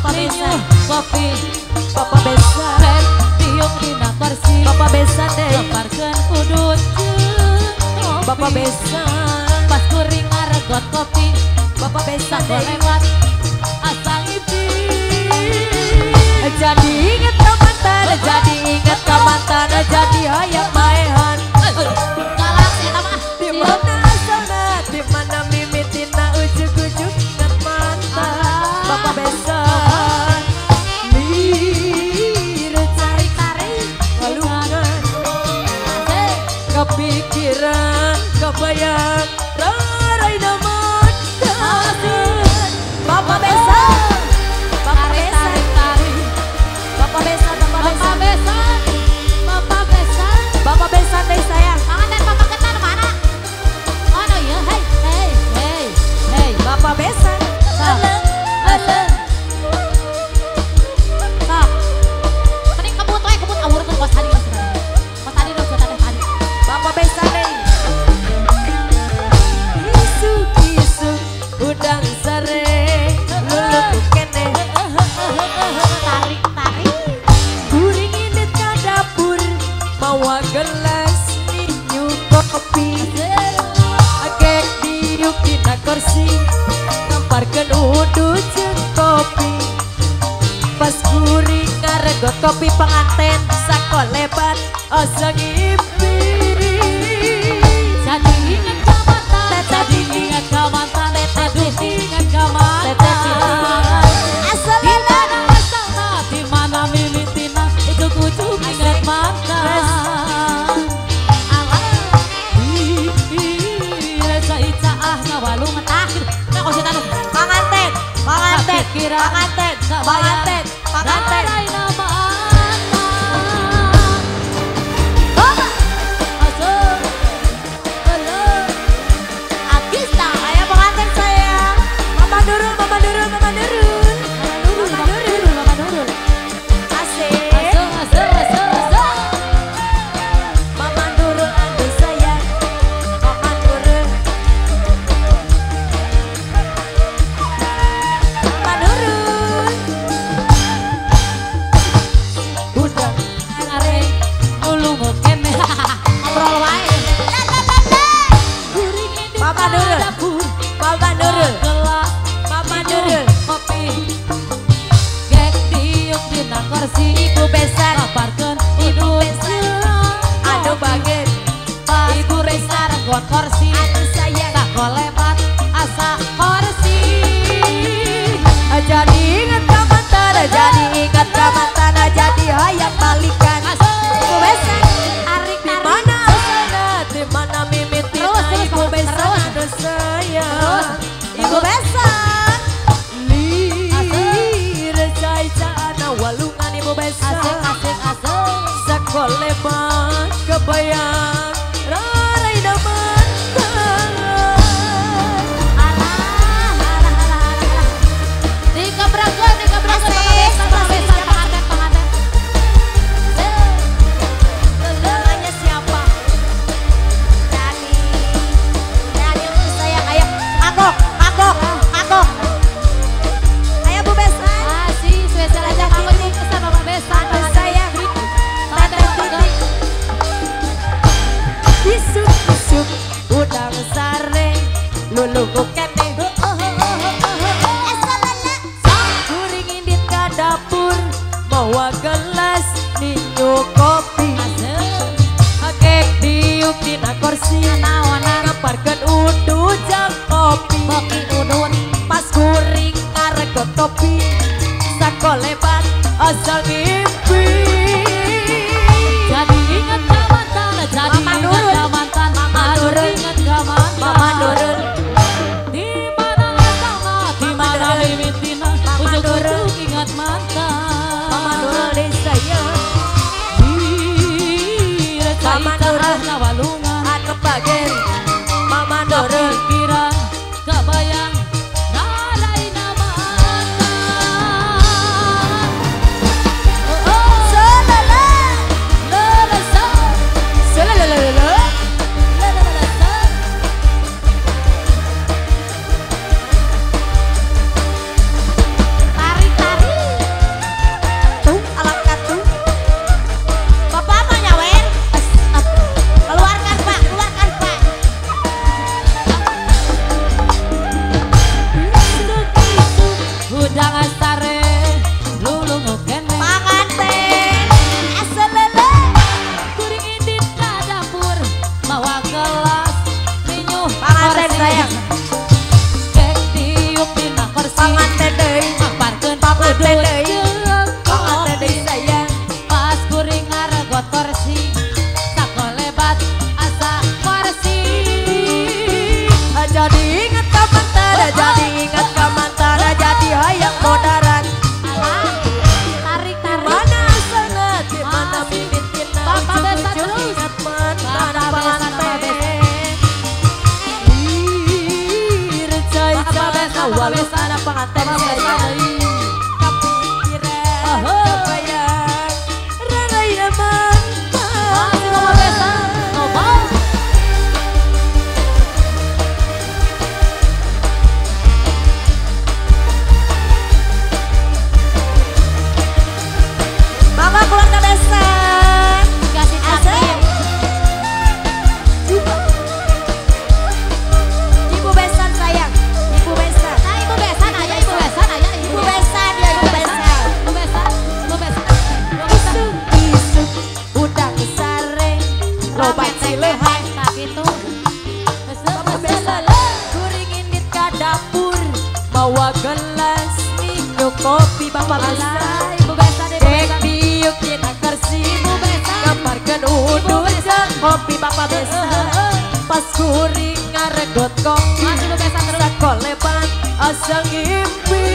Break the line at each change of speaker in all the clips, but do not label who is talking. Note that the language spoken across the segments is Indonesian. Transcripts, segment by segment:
Minum kopi
Bapak besan
Ben tiup dina kursi
Bapak besan deh
Leparkeun udut
Bapak besan
Pas kuring ngaregot kopi
Bapak besan
Sako
deh
lewat asal ngisi
Jadi inget ke mantan Jadi inget ke mantan Jadi hayang maehan
Galak sih mah
Di mana asalna Di mana mimitina ujuk-ujuk inget mantan Bapak besan Lirik
Tarik-tarik
Walungan Kepikiran Kebayang Rarai naman Bapak besan Bapak besan
Tarik-tarik
Bapak besan Bapak
Bapak
besan
besan Bapak besan
Bapak besan deh sayang
Tangan dan bapak ketan mana? Oh no ya, hey, hey, hey, hey.
Bapak besan
Stop, listen. Stop. Tadi kebut we, kebut awur ke kos tadi mas. Kos tadi dong, tadi tadi.
Bapak besan deh Isuk-isuk Udang sare Luluk kene
Tarik, tarik.
Guring ini ke dapur Mawa gelas Ninyu kopi Agek diuk dina kursi Ngamparkeun udut jeung kopi Pas guring ngaregot kopi penganten Sakolebat asa ngimpi
Jadi ingat ke mantan, jadi ingat ke mantan, aduh ingat ke mantan.
Asal
Di mana asalna, di mana mimitina, ujuk-ujuk ingat mantan. Alah, rasa icaah ngawalungan akhir. Nah, kau sih taruh.
Penganten Penganten
Kepikiran,
Penganten
kebayang,
Penganten Penganten
rarai nama anak.
Bapak
Masuk, belum.
Agista Ayah penganten sayang Mama Nurul Mama Nurul Mama Nurul
Mama Nurul.
Asik
Masuk.
Mama Nurul aduh sayang Mama Nurul Mama Nurul Udang
Areng, ulung kene. Ngobrol wae. Guring ini
Mama Nurul.
dapur.
Mama Nurul
Gelas
Mama Nurul
kopi. Gek diuk dina kursi.
Ibu besan
Kaparkeun
Ibu
udut
besan Anu bagen
Pas
Ibu
kuring
besan
ngaregot kursi.
Aduh sayang
Sakolebat asa kursi.
Jadi ingat ke mantan Jadi ingat ke mantan Jadi hayang balikan Ibu besan
Arik
Di mana asalna Di mana mimitina
Terus,
Ibu
terus,
besan
terus.
aduh sayang
Terus,
Ibu
terus.
besan Lir cai-caana walungan Ibu besan
Asik.
Sakolebat kebayang Rarai naman
Dikebrakeun pengantin.
Namanya siapa? Dani untuk sayang ayo Ngagok Ayo Bu besan
Ah, si spesial aja kamu itu kesan Bapak Besan.
Aduh sayang Teteh titik Isuk-isuk udang sare Luluk kene Guring indit ke dapur Mawa gelas Ninyu kopi Agek diuk dina kursi Ngaparkeun udut jeung kopi
Boki udut.
Pas guring ngaregot kopi Sakolebat asal ngimpi
Jadi ingat ke mantan, jadi
Mama
ingat
Nurul.
ke mantan,
Mama
aduh
Nurul.
ingat ke mantan.
Mama Nurul
Di mana asalna, di
Mama
mana
Nurul.
mimitina,
Mama Nurul.
ujuk-ujuk ingat mantan.
Mama Nurul deh sayang Mama Nurul.
Nawalungan,
Anu bagen Mama Nurul
kepikiran, kebayang, rarai nama mantan.
ingat ke mantan jadi hayang modern.
Tarik
Mana asalna di mana mimitina
Bapak Besan
ujung-ujung
terus.
ingat mantan
Bapak Besan, Bapak
pengantin. Ih, recai
Bapak Besan, Bapak
awal
Besan.
sana pengantin
Bapak Besan,
saya.
deui.
Kepikiran,
Aha.
kebayang, raraya mantan.
Masih Bapak Besan. Ngomong.
Mama keluarga Besan.
Kasih cantik.
Ibu Besan sayang, Ibu Besan.
Nah, Ibu Besan aja, Ibu Besan aja,
Ibu Besan ya Ibu Besan.
Ibu Besan, Ibu Besan. Ibu Besan.
Isuk udang sareng, loba cilehan.
Nah, gitu.
Bapak Besan, kuringin di ka dapur, bawa gelas minum kopi Bapak Besan.
Ibu Besan, Ibu
Dek
Besan.
diuk kita kersi,
Ibu Besan.
gambarkan uduk
Besan.
kopi Bapak Besan. Pas kuring ngaregot kopi,
Masih Ibu Besan terus.
sakoleban asa ngimpi.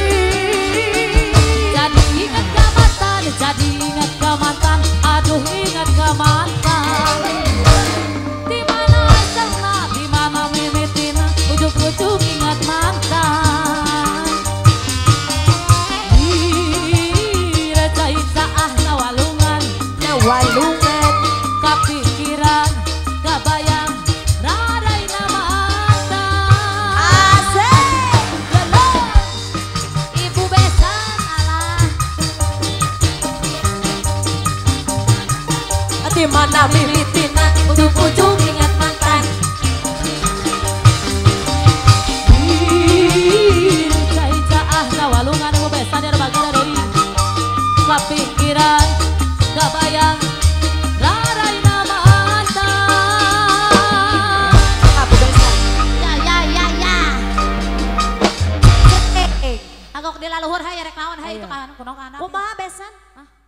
Jadi ingat ke mantan, jadi ingat ke mantan, aduh ingat ke mantan. Di mana asalna, di mana mimitina, ujuk-ujuk ingat mantan. Ih, recai saah nawalungan,
Nawalungan
kapikiran, kabayang, raraina mantan.
asik.
Lelah, Ibu Besan, alah.
Di mana mimitina ujung-ujung ingat mantan.
Caca ah nawalungan Ibu Besan ya bagara deui. Kapikiran, kabayang, raraina mantan.
Abu Besan.
Ya.
Eh,
Agak di laluhur hayang rek naon hayang itu kan kuno kana.
kumaha Besan?
Hah?